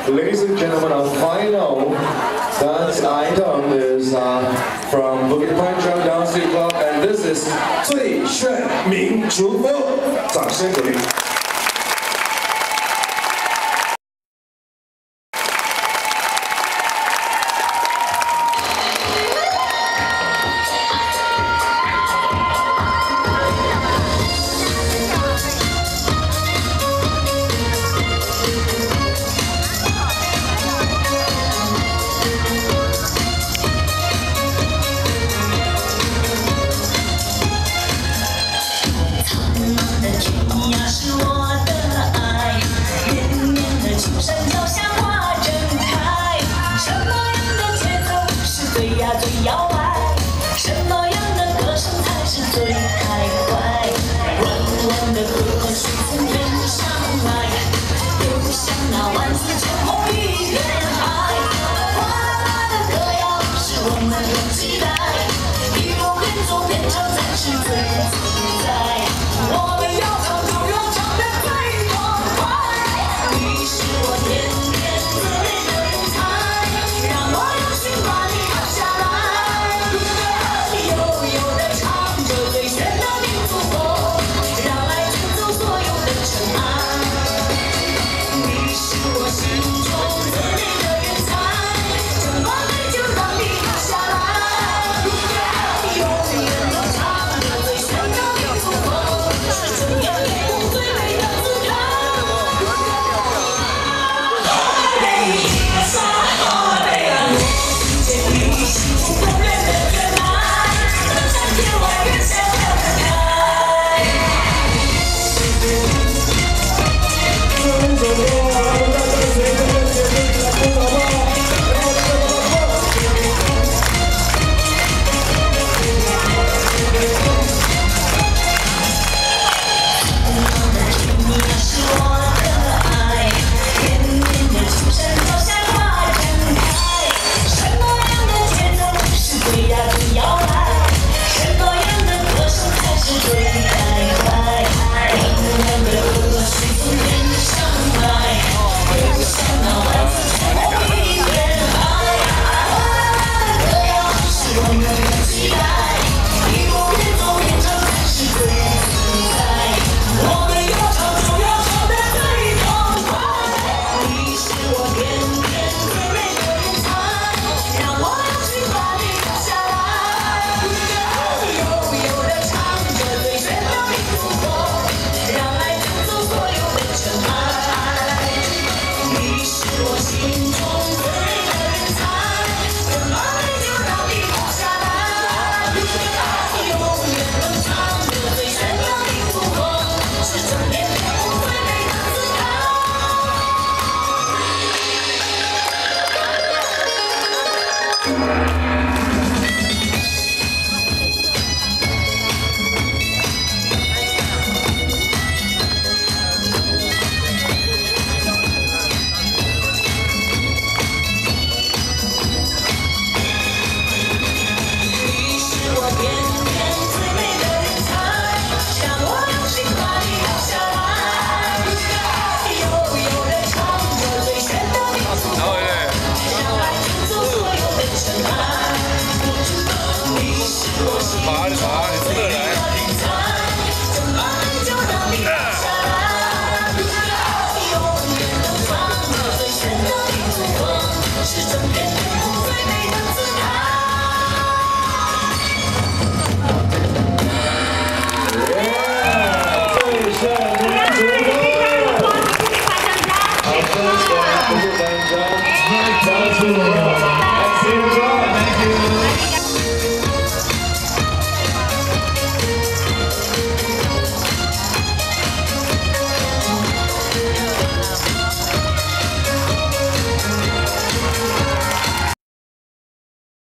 Ladies and gentlemen, our final dance item is from Bukit Panjang Dancing Club, and this is 最炫民族风，掌声鼓励。 最摇摆，什么样的歌声才是最开怀？弯弯的河水从天上来，流向那万紫千红一片海。哗啦啦的歌谣是我们的期待，一路边走边唱才是最自在。我们要唱就要唱得最痛快，你是我甜甜滋味的人才，让我用心把你留下来。 Thank you.